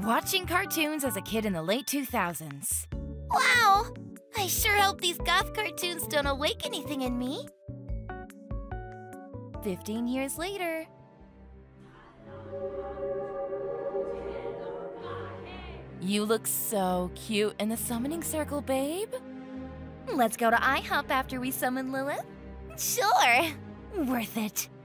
Watching cartoons as a kid in the late 2000s. Wow! I sure hope these goth cartoons don't awake anything in me. 15 years later. You look so cute in the summoning circle, babe. Let's go to IHOP after we summon Lilith? Sure! Worth it.